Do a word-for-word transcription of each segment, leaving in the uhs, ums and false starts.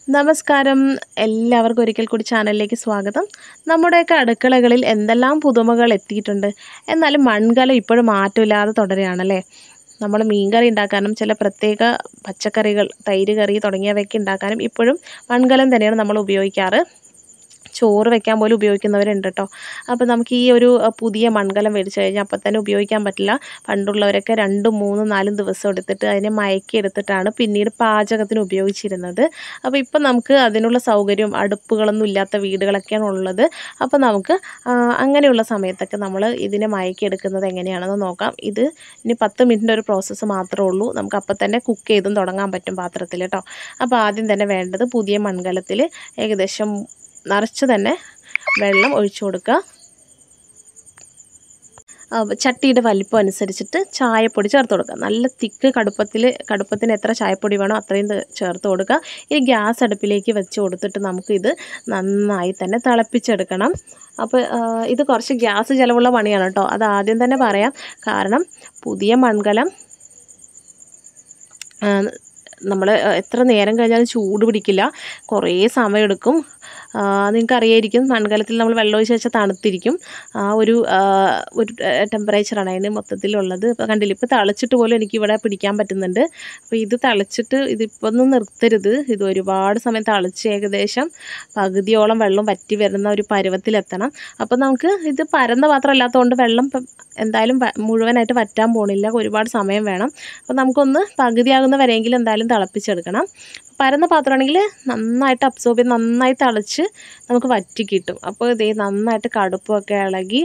നമസ്കാരം എല്ലാവർക്കും ഒരിക്കൽ കൂടി ചാനലിലേക്ക് സ്വാഗതം. നമ്മുടെയൊക്കെ അടുക്കളകളിൽ എന്തെല്ലാം പുതുമകൾ എത്തിയിട്ടുണ്ട്. എന്നാലും മൺകലം ഇപ്പോഴും മാറ്റമില്ലാതെ തുടരുകയാണല്ലേ. നമ്മൾ മീൻകറി ഉണ്ടാക്കാനും ചില പ്രത്യേക പച്ചക്കറികൾ, തൈര് കറി തുടങ്ങിയവയൊക്കെ ഉണ്ടാക്കാനും ഇപ്പോഴും മൺകലം തന്നെയാണ് നമ്മൾ ഉപയോഗിക്കാറ്. ചോറ് വെക്കാൻ പോലും ഉപയോഗിക്കുന്നവരുണ്ട് കേട്ടോ. അപ്പോൾ നമുക്ക് ഈ ഒരു പുതിയ മൺകലം മേടിച്ച് കഴിഞ്ഞാൽ അപ്പം തന്നെ ഉപയോഗിക്കാൻ പറ്റില്ല. പണ്ടുള്ളവരൊക്കെ രണ്ടും മൂന്നും നാലും ദിവസം എടുത്തിട്ട് അതിനെ മയക്കി എടുത്തിട്ടാണ് പിന്നീട് പാചകത്തിന് ഉപയോഗിച്ചിരുന്നത്. അപ്പോൾ ഇപ്പം നമുക്ക് അതിനുള്ള സൗകര്യവും അടുപ്പുകളൊന്നും ഇല്ലാത്ത വീടുകളൊക്കെയാണ് ഉള്ളത്. അപ്പോൾ നമുക്ക് അങ്ങനെയുള്ള സമയത്തൊക്കെ നമ്മൾ ഇതിനെ മയക്കി എടുക്കുന്നത് എങ്ങനെയാണെന്ന് നോക്കാം. ഇത് ഇനി പത്ത് മിനിറ്റിൻ്റെ ഒരു പ്രോസസ്സ് മാത്രമേ ഉള്ളൂ. നമുക്ക് അപ്പം തന്നെ കുക്ക് ചെയ്തും തുടങ്ങാൻ പറ്റും പാത്രത്തിൽ കേട്ടോ. അപ്പോൾ ആദ്യം തന്നെ വേണ്ടത് പുതിയ മൺകലത്തിൽ ഏകദേശം നിറച്ച് തന്നെ വെള്ളം ഒഴിച്ചു കൊടുക്കുക. ചട്ടിയുടെ വലിപ്പം അനുസരിച്ചിട്ട് ചായപ്പൊടി ചേർത്ത് കൊടുക്കുക. നല്ല തിക്ക് കടുപ്പത്തിൽ കടുപ്പത്തിന് എത്ര ചായപ്പൊടി വേണോ അത്രയും ചേർത്ത് കൊടുക്കുക. ഇനി ഗ്യാസ് അടുപ്പിലേക്ക് വെച്ച് കൊടുത്തിട്ട് നമുക്കിത് നന്നായി തന്നെ തിളപ്പിച്ചെടുക്കണം. അപ്പോൾ ഇത് കുറച്ച് ഗ്യാസ് ചിലവുള്ള പണിയാണ് കേട്ടോ. അത് ആദ്യം തന്നെ പറയാം. കാരണം പുതിയ മൺകലം നമ്മൾ എത്ര നേരം കഴിഞ്ഞാലും ചൂട് പിടിക്കില്ല, കുറേ സമയമെടുക്കും. നിങ്ങൾക്കറിയായിരിക്കും മൺകലത്തിൽ നമ്മൾ വെള്ളം ഒഴിച്ച് വെച്ചാൽ തണുത്തിരിക്കും. ആ ഒരു ഒരു ടെമ്പറേച്ചറാണ് അതിന് മൊത്തത്തിലുള്ളത്. ഇപ്പോൾ കണ്ടില്ല, ഇപ്പോൾ തിളച്ചിട്ട് പോലും എനിക്കിവിടെ പിടിക്കാൻ പറ്റുന്നുണ്ട്. അപ്പോൾ ഇത് തിളച്ചിട്ട് ഇതിപ്പോൾ ഒന്നും നിർത്തരുത്. ഇത് ഒരുപാട് സമയം തിളച്ച് ഏകദേശം പകുതിയോളം വെള്ളം വറ്റി വരുന്ന ഒരു പരുവത്തിലെത്തണം. അപ്പോൾ നമുക്ക് ഇത് പരന്ന പാത്രം അല്ലാത്തതുകൊണ്ട് വെള്ളം എന്തായാലും മുഴുവനായിട്ട് വറ്റാൻ പോണില്ല, ഒരുപാട് സമയം വേണം. അപ്പോൾ നമുക്കൊന്ന് പകുതിയാകുന്ന വരെയെങ്കിലും എന്തായാലും തിളപ്പിച്ചെടുക്കണം. പരന്ന പാത്രമാണെങ്കിൽ നന്നായിട്ട് അബ്സോർബ് ചെയ്ത് നന്നായി തിളച്ച് നമുക്ക് വറ്റി കിട്ടും. അപ്പോൾ ഇതേ നന്നായിട്ട് കടുപ്പൊക്കെ ഇളകി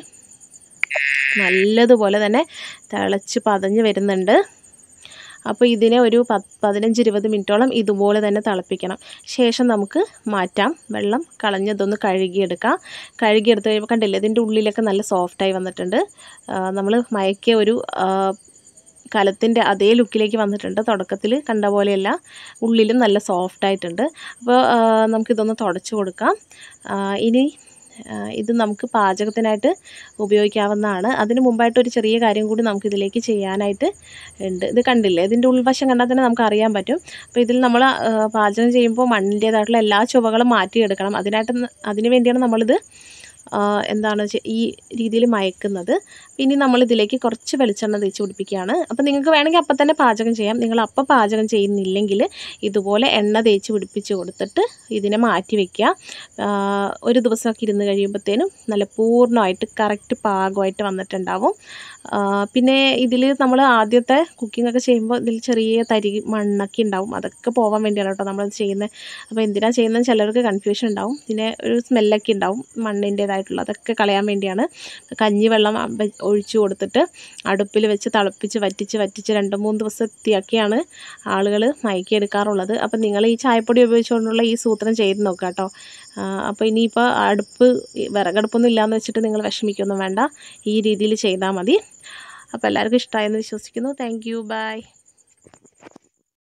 നല്ലതുപോലെ തന്നെ തിളച്ച് പതഞ്ഞ് വരുന്നുണ്ട്. അപ്പോൾ ഇതിനെ ഒരു പത്ത് പതിനഞ്ച് ഇരുപത് മിനിറ്റോളം ഇതുപോലെ തന്നെ തിളപ്പിക്കണം. ശേഷം നമുക്ക് മാറ്റാം. വെള്ളം കളഞ്ഞതൊന്ന് കഴുകിയെടുക്കാം. കഴുകിയെടുത്ത് കഴിയുമ്പോൾ കണ്ടില്ലേ, ഇതിൻ്റെ ഉള്ളിലൊക്കെ നല്ല സോഫ്റ്റായി വന്നിട്ടുണ്ട്. നമ്മൾ മയക്കിയ ഒരു കലത്തിൻ്റെ അതേ ലുക്കിലേക്ക് വന്നിട്ടുണ്ട്. തുടക്കത്തിൽ കണ്ട പോലെയല്ല, ഉള്ളിലും നല്ല സോഫ്റ്റായിട്ടുണ്ട്. അപ്പോൾ നമുക്കിതൊന്ന് തുടച്ച് കൊടുക്കാം. ഇനി ഇത് നമുക്ക് പാചകത്തിനായിട്ട് ഉപയോഗിക്കാവുന്നതാണ്. അതിന് മുമ്പായിട്ട് ഒരു ചെറിയ കാര്യം കൂടി നമുക്കിതിലേക്ക് ചെയ്യാനായിട്ട് ഉണ്ട്. ഇത് കണ്ടില്ലേ, ഇതിൻ്റെ ഉൾവശം കണ്ടാൽ തന്നെ നമുക്ക് അറിയാൻ പറ്റും. അപ്പോൾ ഇതിൽ നമ്മൾ പാചകം ചെയ്യുമ്പോൾ മണ്ണിൻ്റേതായിട്ടുള്ള എല്ലാ ചുവകളും മാറ്റിയെടുക്കണം. അതിനായിട്ട് അതിന് വേണ്ടിയാണ് നമ്മളിത് എന്താണ് ഈ രീതിയിൽ മയക്കുന്നത്. ഇനി നമ്മളിതിലേക്ക് കുറച്ച് വെളിച്ചെണ്ണ തേച്ച് പിടിപ്പിക്കുകയാണ്. അപ്പോൾ നിങ്ങൾക്ക് വേണമെങ്കിൽ അപ്പം തന്നെ പാചകം ചെയ്യാം. നിങ്ങൾ അപ്പം പാചകം ചെയ്യുന്നില്ലെങ്കിൽ ഇതുപോലെ എണ്ണ തേച്ച് പിടിപ്പിച്ച് കൊടുത്തിട്ട് ഇതിനെ മാറ്റി വയ്ക്കുക. ഒരു ദിവസമൊക്കെ ഇരുന്ന് കഴിയുമ്പോഴത്തേനും നല്ല പൂർണ്ണമായിട്ട് കറക്റ്റ് പാകമായിട്ട് വന്നിട്ടുണ്ടാവും. പിന്നെ ഇതിൽ നമ്മൾ ആദ്യത്തെ കുക്കിംഗ് ഒക്കെ ചെയ്യുമ്പോൾ ഇതിൽ ചെറിയ തരി മണ്ണൊക്കെ ഉണ്ടാവും. അതൊക്കെ പോകാൻ വേണ്ടിയാണ് കേട്ടോ നമ്മളത് ചെയ്യുന്നത്. അപ്പോൾ എന്തിനാണ് ചെയ്യുന്നത് ചിലർക്ക് കൺഫ്യൂഷൻ ഉണ്ടാവും. പിന്നെ ഒരു സ്മെല്ലൊക്കെ ഉണ്ടാവും മണ്ണിൻ്റേതായിട്ടുള്ള, അതൊക്കെ കളയാൻ വേണ്ടിയാണ്. കഞ്ഞിവെള്ളം ഒഴിച്ചു കൊടുത്തിട്ട് അടുപ്പിൽ വെച്ച് തിളപ്പിച്ച് വറ്റിച്ച് വറ്റിച്ച് രണ്ട് മൂന്ന് ദിവസം എത്തിയൊക്കെയാണ് ആളുകൾ മയക്കിയെടുക്കാറുള്ളത്. അപ്പം നിങ്ങൾ ഈ ചായപ്പൊടി ഉപയോഗിച്ചുകൊണ്ടുള്ള ഈ സൂത്രം ചെയ്ത് നോക്കുക കേട്ടോ. അപ്പോൾ ഇനിയിപ്പോൾ അടുപ്പ് വിറകടുപ്പൊന്നും ഇല്ലയെന്ന് വെച്ചിട്ട് നിങ്ങൾ വിഷമിക്കൊന്നും വേണ്ട, ഈ രീതിയിൽ ചെയ്താൽ മതി. അപ്പോൾ എല്ലാവർക്കും ഇഷ്ടമായെന്ന് വിശ്വസിക്കുന്നു. Thank you, by.